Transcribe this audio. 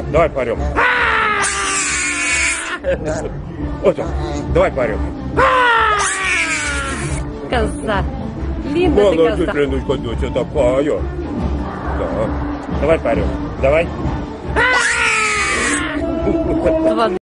Давай поорем. Вот он. Давай поорем. Коза. Линда ты Молодец, коза. Леночка, доча такая. Да. Давай поорем. Давай. Ладно.